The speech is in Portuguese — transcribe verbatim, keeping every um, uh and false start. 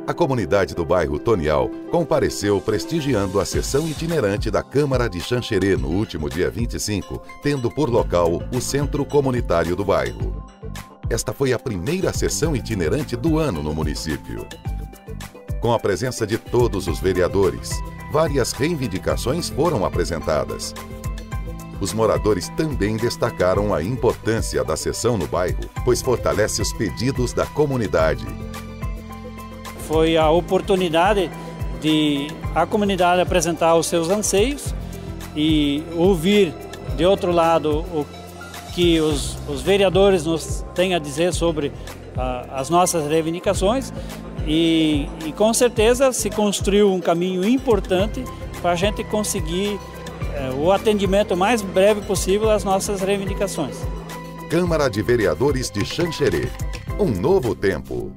A comunidade do bairro Tonial compareceu prestigiando a sessão itinerante da Câmara de Xanxerê no último dia vinte e cinco, tendo por local o Centro Comunitário do bairro. Esta foi a primeira sessão itinerante do ano no município. Com a presença de todos os vereadores, várias reivindicações foram apresentadas. Os moradores também destacaram a importância da sessão no bairro, pois fortalece os pedidos da comunidade. Foi a oportunidade de a comunidade apresentar os seus anseios e ouvir, de outro lado, o que os, os vereadores nos têm a dizer sobre ah, as nossas reivindicações e, e com certeza se construiu um caminho importante para a gente conseguir eh, o atendimento mais breve possível às nossas reivindicações. Câmara de Vereadores de Xanxerê. Um novo tempo.